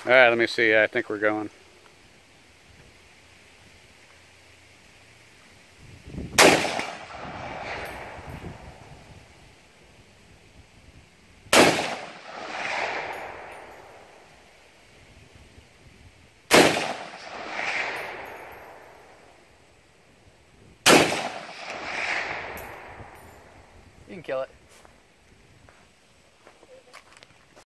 All right, let me see. I think we're going. You can kill it.